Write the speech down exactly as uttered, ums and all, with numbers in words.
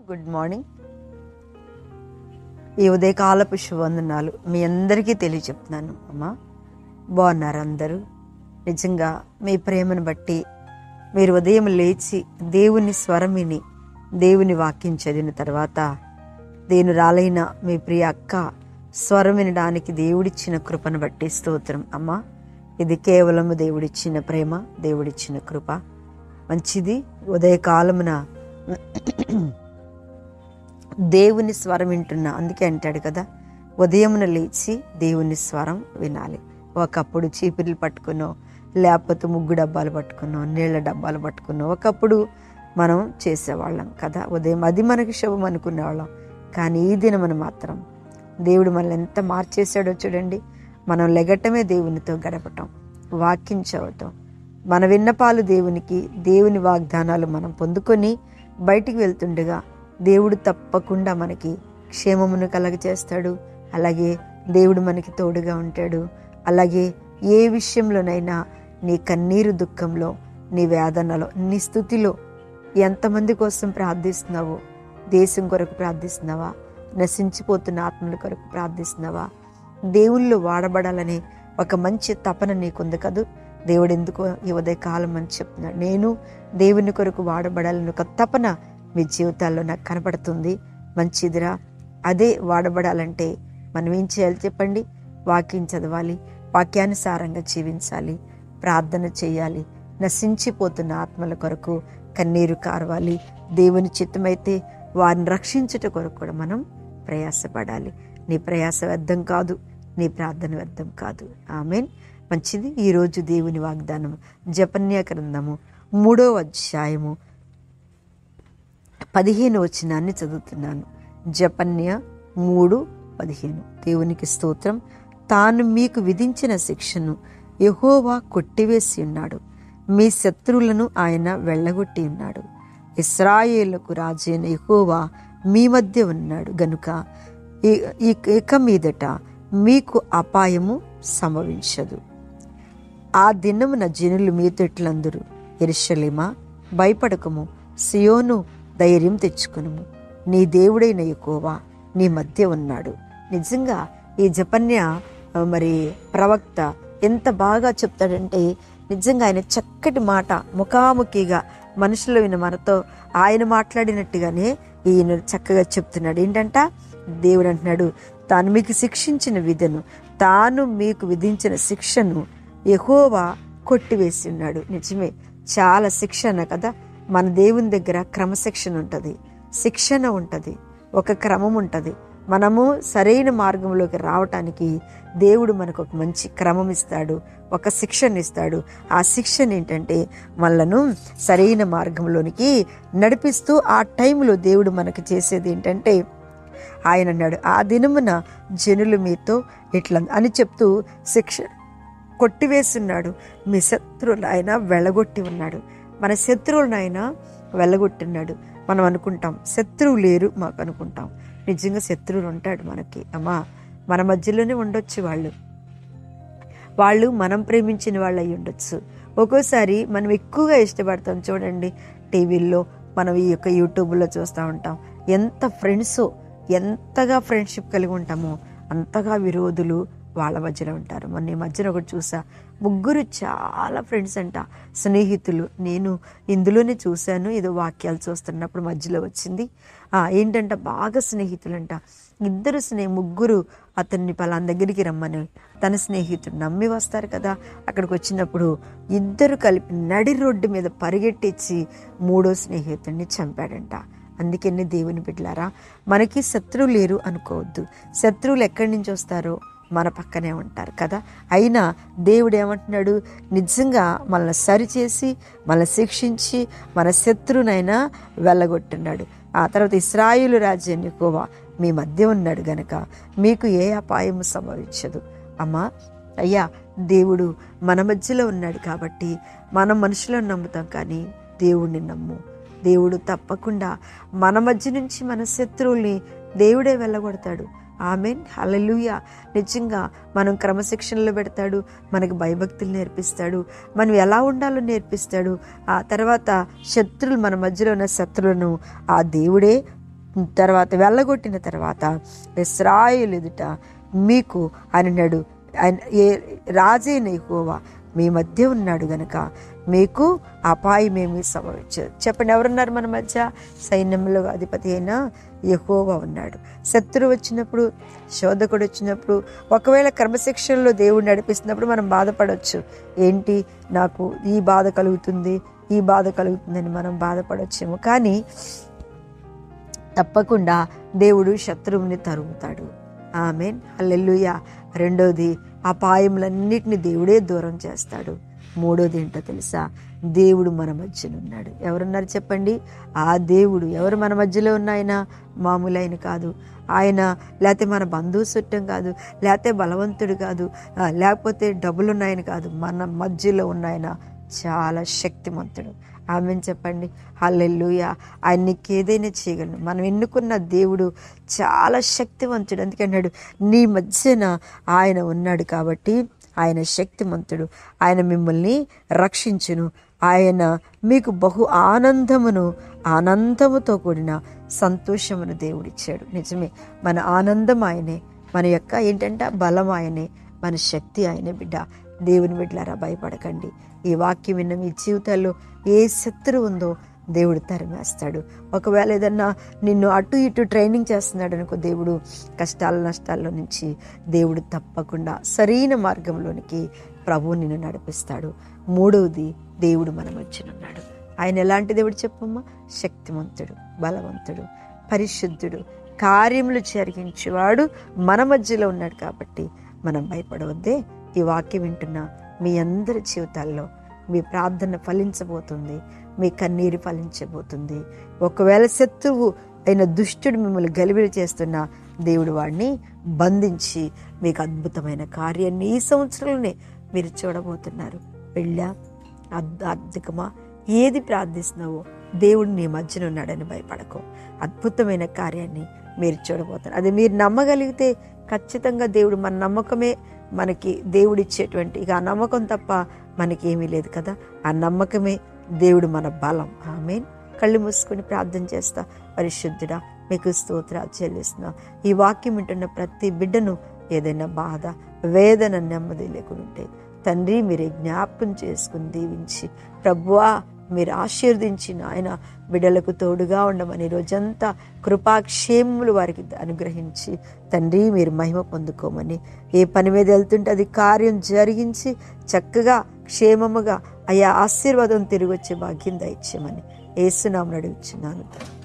Good morning. ఈ ఉదయకాలపు శుభవందనాలు మీ అందరికీ తెలియచెప్తున్నాను. అమ్మా బాగున్నారు అందరూ? నిజంగా మీ ప్రేమను బట్టి మీరు ఉదయం లేచి దేవుని స్వరం విని దేవుని వాక్యం చదివిన తర్వాత దేనురాలైన మీ ప్రియ అక్క స్వరం వినడానికి దేవుడిచ్చిన కృపను బట్టి స్తోత్రం. అమ్మా ఇది కేవలం దేవుడిచ్చిన ప్రేమ, దేవుడిచ్చిన కృప. మంచిది. ఉదయకాలమున దేవుని స్వరం వింటున్నా. అందుకే అంటాడు కదా, ఉదయమున లేచి దేవుని స్వరం వినాలి. ఒకప్పుడు చీపిర్లు పట్టుకునో, లేకపోతే ముగ్గు డబ్బాలు పట్టుకునో, నీళ్ళ డబ్బాలు పట్టుకునో ఒకప్పుడు మనం చేసేవాళ్ళం కదా ఉదయం. అది మనకి శుభం అనుకునేవాళ్ళం. కానీ ఈ దినమున మాత్రం దేవుడు మనల్ని ఎంత మార్చేశాడో చూడండి. మనం లెగటమే దేవునితో గడపటం, వాక్యం చదవటం, మన విన్నపాలు దేవునికి, దేవుని వాగ్దానాలు మనం పొందుకొని బయటికి వెళ్తుండగా దేవుడు తప్పకుండా మనకి క్షేమమును కలగజేస్తాడు. అలాగే దేవుడు మనకి తోడుగా ఉంటాడు. అలాగే ఏ విషయంలోనైనా నీ కన్నీరు దుఃఖంలో, నీ వేదనలో, నీ స్థుతిలో ఎంతమంది కోసం ప్రార్థిస్తున్నావో, దేశం కొరకు ప్రార్థిస్తున్నావా, నశించిపోతున్న ఆత్మల కొరకు ప్రార్థిస్తున్నావా, దేవుళ్ళు వాడబడాలనే ఒక మంచి తపన నీకుంది కదూ. దేవుడు ఎందుకో ఈ ఉదయ కాలం అని చెప్తున్నాడు, నేను దేవుని కొరకు వాడబడాలని ఒక తపన మీ జీవితాల్లో నాకు కనపడుతుంది. మంచిదిరా. అదే వాడబడాలంటే మనం ఏం చేయాలి చెప్పండి? వాక్యం చదవాలి, వాక్యానుసారంగా జీవించాలి, ప్రార్థన చేయాలి, నశించిపోతున్న ఆత్మల కొరకు కన్నీరు కార్వాలి. దేవుని చిత్తమైతే వారిని రక్షించుట కొరకు కూడా మనం ప్రయాసపడాలి. నీ ప్రయాస వ్యర్థం కాదు, నీ ప్రార్థన వ్యర్థం కాదు. ఆమేన్. మంచిది. ఈరోజు దేవుని వాగ్దానం జపన్య గ్రంథము మూడో అధ్యాయము పదిహేను వచనాన్ని చదువుతున్నాను. జపన్య మూడు పదిహేను. దేవునికి స్తోత్రం. తాను మీకు విధించిన శిక్షను యెహోవా కొట్టివేసి ఉన్నాడు, మీ శత్రువులను ఆయన వెళ్ళగొట్టి ఉన్నాడు. ఇశ్రాయేలుకు రాజైన యెహోవా మీ మధ్య ఉన్నాడు గనుక ఇక మీదట మీకు అపాయము సంభవించదు. ఆ దినమున జనులు మీతో ఇట్లందరూ, యెరూషలేమా భయపడకము, సియోను ధైర్యం తెచ్చుకునుము, నీ దేవుడైన యెహోవా నీ మధ్య ఉన్నాడు. నిజంగా ఈ జపన్య మరి ప్రవక్త ఎంత బాగా చెప్తాడంటే, నిజంగా ఆయన చక్కటి మాట ముఖాముఖిగా మనుషులు విన్న మనతో ఆయన మాట్లాడినట్టుగానే ఈయన చక్కగా చెప్తున్నాడు. ఏంటంట, దేవుడు అంటున్నాడు, తాను మీకు శిక్షించిన విధను, తాను మీకు విధించిన శిక్షను యెహోవా కొట్టివేసి ఉన్నాడు. నిజమే, చాలా శిక్షణ కదా. మన దేవుని దగ్గర క్రమశిక్షణ ఉంటుంది, శిక్షణ ఉంటుంది, ఒక క్రమం ఉంటుంది. మనము సరైన మార్గంలోకి రావటానికి దేవుడు మనకు ఒక మంచి క్రమం ఇస్తాడు, ఒక శిక్షణ ఇస్తాడు. ఆ శిక్షణ ఏంటంటే మనలను సరైన మార్గంలోనికి నడిపిస్తూ, ఆ టైంలో దేవుడు మనకు చేసేది ఏంటంటే, ఆయన అన్నాడు, ఆ దినమున జనులు మీతో ఇట్లా అని చెప్తూ శిక్ష కొట్టివేస్తున్నాడు, మీ శత్రువులు ఆయన వెళ్ళగొట్టి ఉన్నాడు. మన శత్రువులను ఆయన వెళ్ళగొట్టున్నాడు. మనం అనుకుంటాం శత్రువు లేరు మాకు అనుకుంటాం. నిజంగా శత్రువులు ఉంటాడు మనకి. అమ్మా మన మధ్యలోనే ఉండొచ్చు. వాళ్ళు వాళ్ళు మనం ప్రేమించిన వాళ్ళు అయి ఉండొచ్చు. ఒక్కోసారి మనం ఎక్కువగా ఇష్టపడతాం చూడండి, టీవీల్లో మనం ఈ యొక్క యూట్యూబ్లో చూస్తూ ఉంటాం. ఎంత ఫ్రెండ్సో, ఎంతగా ఫ్రెండ్షిప్ కలిగి ఉంటామో అంతగా విరోధులు వాళ్ళ మధ్యలో ఉంటారు. మొన్న ఈ మధ్యన ఒకటి చూసా, ముగ్గురు చాలా ఫ్రెండ్స్ అంట, స్నేహితులు. నేను ఇందులోనే చూశాను, ఏదో వాక్యాలు చూస్తున్నప్పుడు మధ్యలో వచ్చింది. ఏంటంట, బాగా స్నేహితులంట. ఇద్దరు స్నేహ ముగ్గురు అతన్ని పలానా దగ్గరికి రమ్మని తన స్నేహితుడు నమ్మి వస్తారు కదా. అక్కడికి వచ్చినప్పుడు ఇద్దరు కలిపి నడి రోడ్డు మీద పరిగెట్టించి మూడో స్నేహితుడిని చంపాడంట. అందుకని దేవుని బిడ్డలారా, మనకి శత్రువులు లేరు అనుకోవద్దు. శత్రువులు ఎక్కడి నుంచి వస్తారో మన పక్కనే ఉంటారు కదా. అయినా దేవుడు ఏమంటున్నాడు, నిజంగా మనల్ని సరిచేసి మనల్ని శిక్షించి మన శత్రువునైనా వెళ్ళగొట్టున్నాడు. ఆ తర్వాత ఇశ్రాయేలు రాజ్యాన్ని యెహోవా మీ మధ్య ఉన్నాడు గనక మీకు ఏ అపాయము సంభవించదు. అమ్మా అయ్యా, దేవుడు మన మధ్యలో ఉన్నాడు కాబట్టి మనం మనుషులను నమ్ముతాం, కానీ దేవుడిని నమ్ము. దేవుడు తప్పకుండా మన మధ్య నుంచి మన శత్రువుల్ని దేవుడే వెళ్ళగొడతాడు. ఆమెన్. హల్లెలూయా. నిజంగా మనం క్రమశిక్షణలో పెడతాడు, మనకు భయభక్తులు నేర్పిస్తాడు, మనం ఎలా ఉండాలో నేర్పిస్తాడు. ఆ తర్వాత శత్రువులు, మన మధ్యలో ఉన్న శత్రువులను ఆ దేవుడే తర్వాత వెళ్ళగొట్టిన తర్వాత ఇశ్రాయేలు ఎదుట మీకు అన్నాడు, ఆయన ఏ రాజైన యెహోవా మీ మధ్య ఉన్నాడు గనక మీకు అపాయమేమీ సంభవించదు. చెప్పండి, ఎవరున్నారు మన మధ్య? సైన్యంలో అధిపతి అయిన యెహోవా ఉన్నాడు. శత్రువు వచ్చినప్పుడు, శోధకుడు వచ్చినప్పుడు, ఒకవేళ క్రమశిక్షణలో దేవుడు నడిపిస్తున్నప్పుడు మనం బాధపడవచ్చు. ఏంటి నాకు ఈ బాధ కలుగుతుంది, ఈ బాధ కలుగుతుందని మనం బాధపడవచ్చేమో. కానీ తప్పకుండా దేవుడు శత్రువుని తరుముతాడు. ఆమేన్, హల్లెలూయా. రెండోది, అపాయములన్నిటిని దేవుడే దూరం చేస్తాడు. మూడోది ఏంటో తెలుసా? దేవుడు మన మధ్యలో ఉన్నాడు. ఎవరున్నారు చెప్పండి? ఆ దేవుడు. ఎవరు మన మధ్యలో ఉన్న ఆయన? మామూలు ఆయన కాదు. ఆయన లేకపోతే మన బంధువు చుట్టం కాదు, లేకపోతే బలవంతుడు కాదు, లేకపోతే డబ్బులున్న ఆయన కాదు. మన మధ్యలో ఉన్న ఆయన చాలా శక్తిమంతుడు. ఆమెన్ చెప్పండి, హల్లెలూయా. ఆయన నీకు ఏదైనా చేయగలను. మనం ఎన్నుకున్న దేవుడు చాలా శక్తివంతుడు. అందుకే అన్నాడు, నీ మధ్యన ఆయన ఉన్నాడు కాబట్టి ఆయన శక్తిమంతుడు. ఆయన మిమ్మల్ని రక్షించును. ఆయన మీకు బహు ఆనందమును, ఆనందముతో కూడిన సంతోషమును దేవుడిచ్చాడు. నిజమే, మన ఆనందం ఆయనే, మన యొక్క ఏంటంటే బలం ఆయనే, మన శక్తి ఆయనే. బిడ్డ, దేవుని బిడ్డలారా, భయపడకండి. ఈ వాక్యం విన్న మీ జీవితాల్లో ఏ శత్రువు ఉందో దేవుడు తరిమేస్తాడు. ఒకవేళ ఏదన్నా నిన్ను అటు ఇటు ట్రైనింగ్ చేస్తున్నాడు అనుకో, దేవుడు కష్టాల నష్టాల్లో నుంచి దేవుడు తప్పకుండా సరైన మార్గంలోనికి ప్రభువు నిన్ను నడిపిస్తాడు. మూడవది, దేవుడు మన మధ్యనున్నాడు. ఆయన ఎలాంటి దేవుడు చెప్పమ్మా? శక్తిమంతుడు, బలవంతుడు, పరిశుద్ధుడు, కార్యములు జరిగించేవాడు మన మధ్యలో ఉన్నాడు. కాబట్టి మనం భయపడవద్దే. ఈ వాక్యం వింటున్న మీ అందరి జీవితాల్లో మీ ప్రార్థన ఫలించబోతుంది, మీ కన్నీరు ఫలించబోతుంది. ఒకవేళ శత్రువు అయిన దుష్టుడు మిమ్మల్ని గలిబిలి చేస్తున్న దేవుడు వాడిని బంధించి మీకు అద్భుతమైన కార్యాన్ని ఈ సంవత్సరంలోనే మీరు చూడబోతున్నారు. వెళ్ళా, ఆర్థికమా, ఏది ప్రార్థిస్తున్నావో దేవుడు నీ మధ్యన ఉన్నాడని భయపడకు. అద్భుతమైన కార్యాన్ని మీరు చూడబోతున్నారు. అది మీరు నమ్మగలిగితే ఖచ్చితంగా దేవుడు, మన నమ్మకమే మనకి దేవుడిచ్చేటువంటి, ఇక ఆ నమ్మకం తప్ప మనకి ఏమీ లేదు కదా. ఆ నమ్మకమే దేవుడు మన బలం. ఆమేన్. కళ్ళు మూసుకొని ప్రార్థన చేస్తా. పరిశుద్ధుడా, మీకు స్తోత్రాలు చెల్లిస్తున్నా. ఈ వాక్యం వింటున్న ప్రతి బిడ్డను ఏదైనా బాధ, వేదన, నెమ్మది లేకుంటే తండ్రి మీరే జ్ఞాపకం చేసుకుని దీవించి, ప్రభువా మీరు ఆశీర్వదించిన ఆయన బిడ్డలకు తోడుగా ఉండమని, రోజంతా కృపాక్షేమములు వారికి అనుగ్రహించి తండ్రి మీరు మహిమ పొందుకోమని, ఏ పని మీద వెళ్తుంటే అది కార్యం జరిగించి చక్కగా క్షేమముగా అయ్యా ఆశీర్వాదం తిరిగి వచ్చే భాగ్యం దయచేయమని యేసునామమున అడుగుచున్నాను.